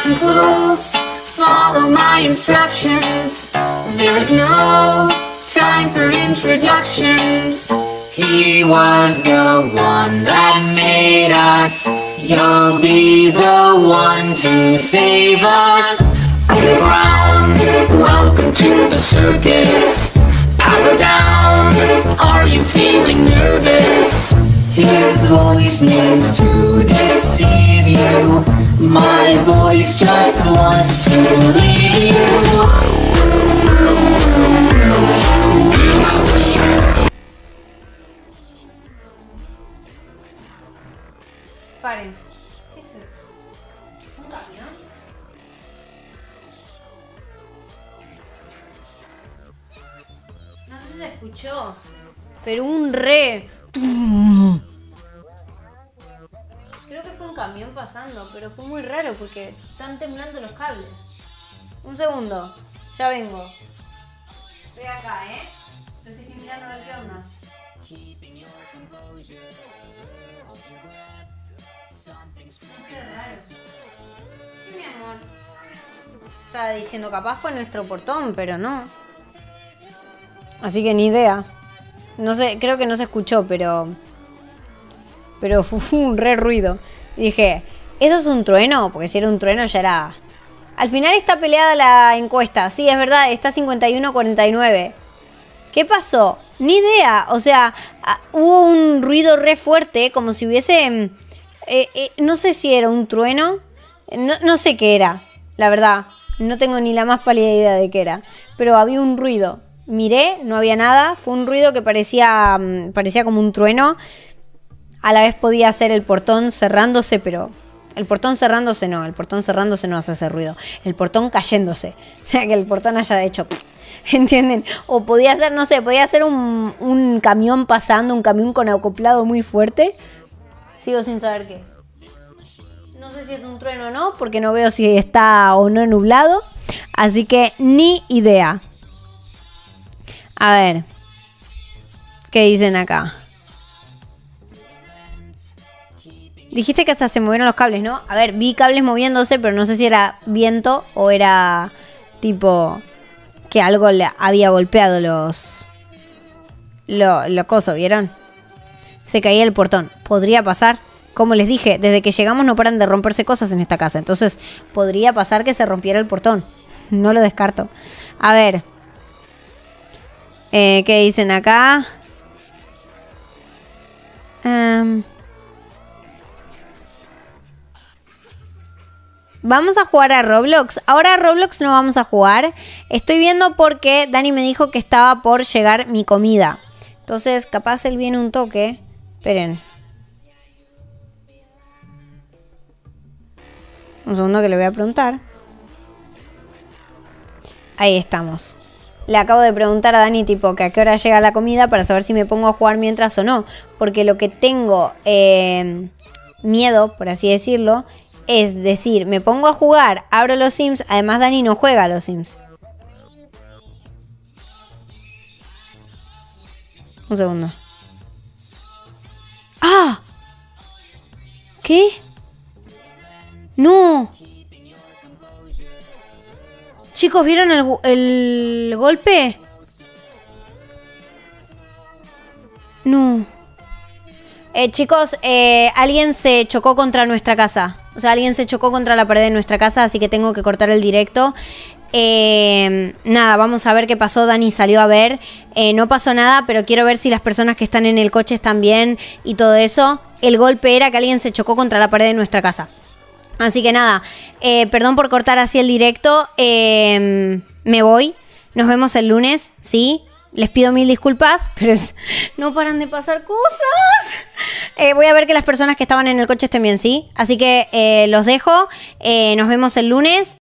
Listen close, follow my instructions. There is no time for introductions. He was the one that made us. You'll be the one to save us. Underground, welcome to the circus. Power down, are you feeling nervous? His voice needs to deceive you. My voice just wants to leave you. Paren. ¿Qué es eso? ¿Un camión? No sé si se escuchó, pero un re. Creo que fue un camión pasando, pero fue muy raro porque están temblando los cables. Un segundo, ya vengo. Estoy acá, Pero estoy mirando a ver qué onda. Es raro. ¿Qué, mi amor? Estaba diciendo, capaz fue nuestro portón, pero no. Así que ni idea. No sé, creo que no se escuchó, pero fue un re ruido. Y dije, ¿eso es un trueno? Porque si era un trueno ya era... Al final está peleada la encuesta. Sí, es verdad, está 51-49. ¿Qué pasó? Ni idea. O sea, hubo un ruido re fuerte, como si hubiese... no sé si era un trueno. No sé qué era, la verdad. No tengo ni la más pálida idea de qué era. Pero había un ruido. Miré, no había nada. Fue un ruido que parecía como un trueno. A la vez podía ser el portón cerrándose, pero... El portón cerrándose no hace ese ruido. El portón cayéndose. O sea, que el portón haya hecho... ¿Entienden? O podía ser, no sé, podía ser un camión pasando, un camión con acoplado muy fuerte. Sigo sin saber qué es. No sé si es un trueno o no, porque no veo si está o no nublado. Así que ni idea. A ver. ¿Qué dicen acá? Dijiste que hasta se movieron los cables, ¿no? A ver, vi cables moviéndose, pero no sé si era viento o era tipo que algo le había golpeado los cosos, ¿vieron? Se caía el portón. Podría pasar. Como les dije, desde que llegamos no paran de romperse cosas en esta casa. Entonces, podría pasar que se rompiera el portón. No lo descarto. A ver. ¿Qué dicen acá? Vamos a jugar a Roblox. Ahora a Roblox no vamos a jugar. Estoy viendo porque Dani me dijo que estaba por llegar mi comida. Entonces, capaz él viene un toque. Esperen. Un segundo que le voy a preguntar. Ahí estamos. Le acabo de preguntar a Dani tipo que a qué hora llega la comida para saber si me pongo a jugar mientras o no. Porque lo que tengo miedo, por así decirlo, es decir, me pongo a jugar, abro los Sims. Además Dani no juega a los Sims. Un segundo. ¡Ah! ¿Qué? ¡No! Chicos, ¿vieron el golpe? No. Chicos, alguien se chocó contra nuestra casa. O sea, alguien se chocó contra la pared de nuestra casa, así que tengo que cortar el directo. Nada, vamos a ver qué pasó. Dani salió a ver. No pasó nada, pero quiero ver si las personas que están en el coche están bien y todo eso. El golpe era que alguien se chocó contra la pared de nuestra casa. Así que nada, perdón por cortar así el directo. Me voy. Nos vemos el lunes, ¿sí? Les pido mil disculpas, pero no paran de pasar cosas. Voy a ver que las personas que estaban en el coche estén bien, ¿sí? Así que los dejo. Nos vemos el lunes.